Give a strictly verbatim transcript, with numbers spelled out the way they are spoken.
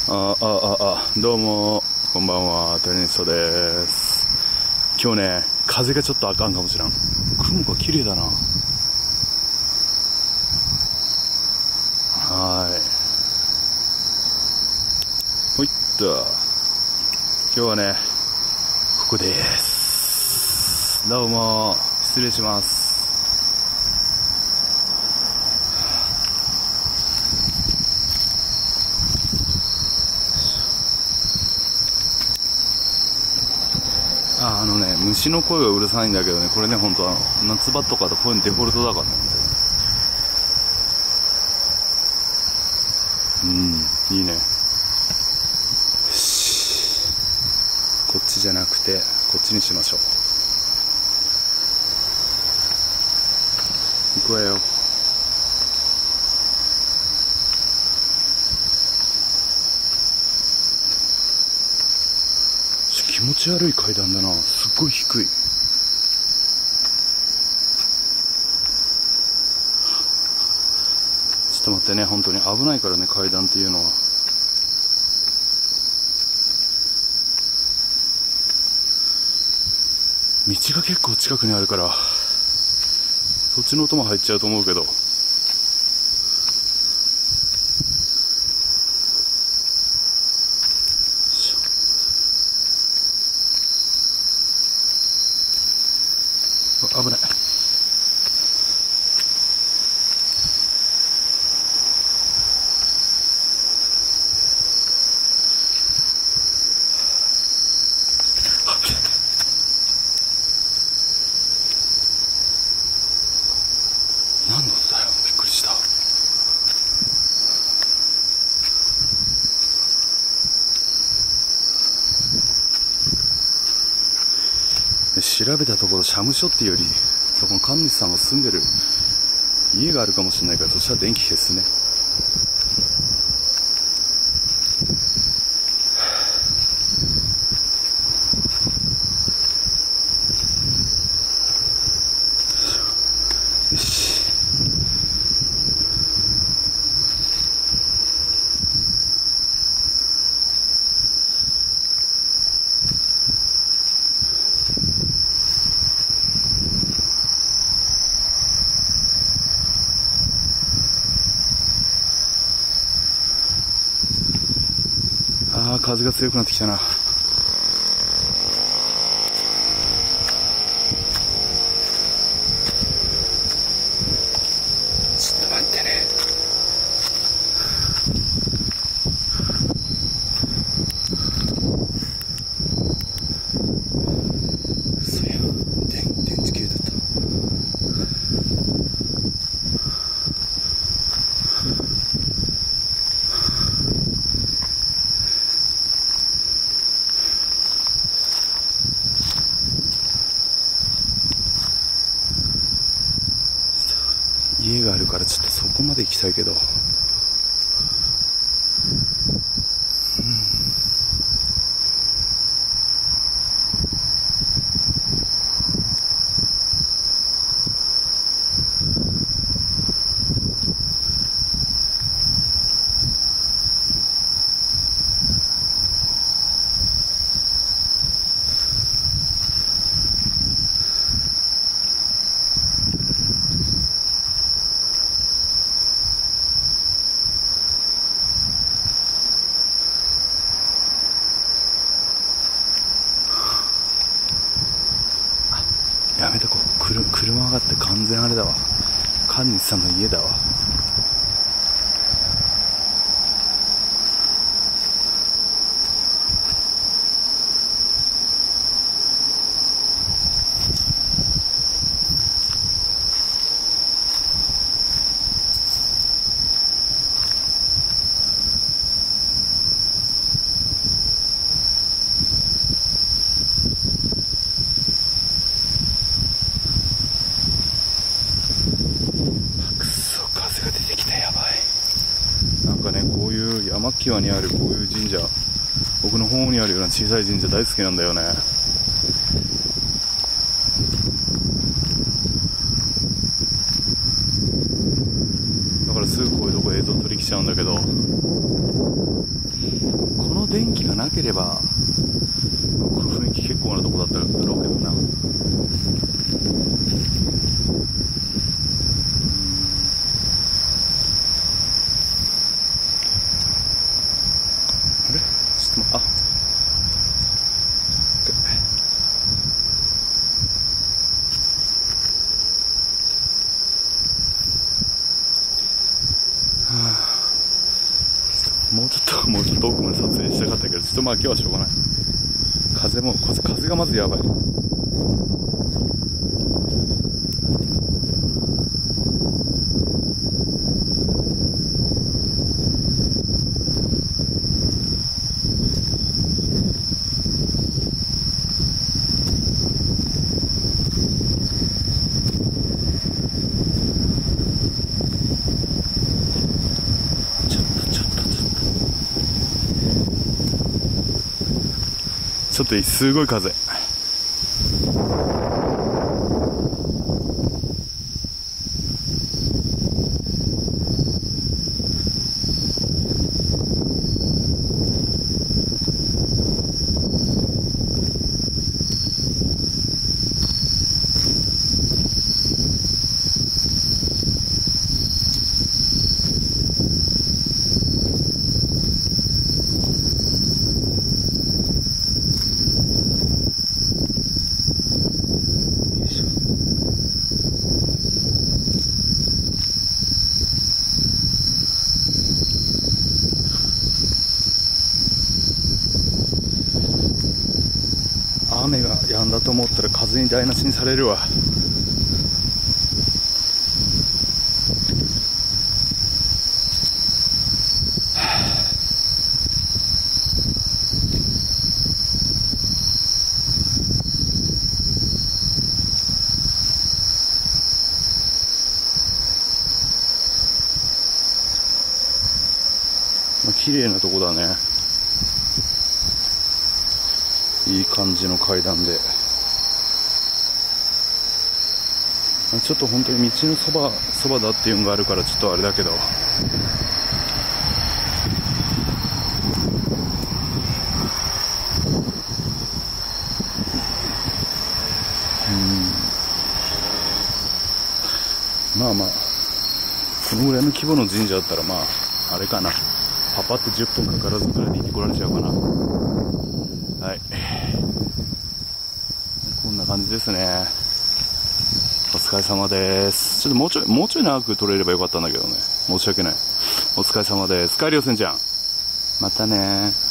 ああああどうもこんばんは、テレニストです。今日ね、風がちょっとあかんかもしらん。雲が綺麗だな。はい、ほいっと、今日はねここです。どうも失礼します。あ, あのね、虫の声がうるさいんだけどね、これね、本当は夏場とかだとこういうのデフォルトだからね。うん、いいね。よし、こっちじゃなくてこっちにしましょう。行くわよ。気持ち悪い階段だな。すっごい低い。ちょっと待ってね、本当に危ないからね、階段っていうのは。道が結構近くにあるからそっちの音も入っちゃうと思うけど、危ない。何の音だよ、びっくりした。調べたところ、社務所っていうよりそこの神主さんが住んでる家があるかもしれないから、そしたら電気消すね。よし、あー、風が強くなってきたな。ちょっと待ってね。そうや、電電池切れだった。家があるからちょっとそこまで行きたいけど、うん、やめとこう。くる車上がって完全あれだわ、神主さんの家だわ。なんかね、こういう山際にあるこういう神社、僕の方にあるような小さい神社大好きなんだよね。だからすぐこういうとこ映像撮り来ちゃうんだけど、 この電気がなければこの雰囲気結構なとこだっただろうけどな。あれちょっとあもうちょっともうちょっと奥まで撮影したかったけど、ちょっとまあ今日はしょうがない。風も風風がまずやばい。ちょっといい、すごい風。雨が止んだと思ったら風に台無しにされるわ。まあ、綺麗なとこだね。いい感じの階段で、ちょっと本当に道のそばそばだっていうのがあるからちょっとあれだけど、うん、まあまあこのぐらいの規模の神社だったらまああれかな、パパってじゅっぷんかからずくらいで行ってこられちゃうかな。はい、こんな感じですね。お疲れ様です。ちょっともうちょいもうちょい長く撮れればよかったんだけどね、申し訳ない。お疲れ様です。帰りよせんちゃん、またね。